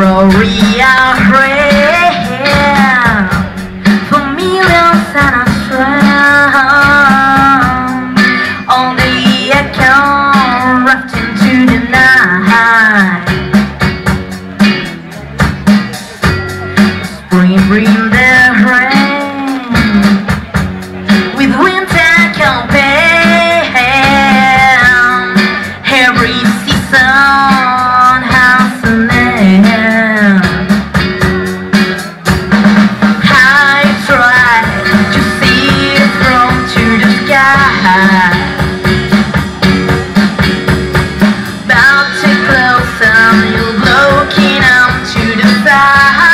Gloria reign for millions and a throne. All the echo wrapped into the night. Spring bring the rain with winter compare. Every season has a name. I tried to see it from to the sky, but too close and you're looking up to the side.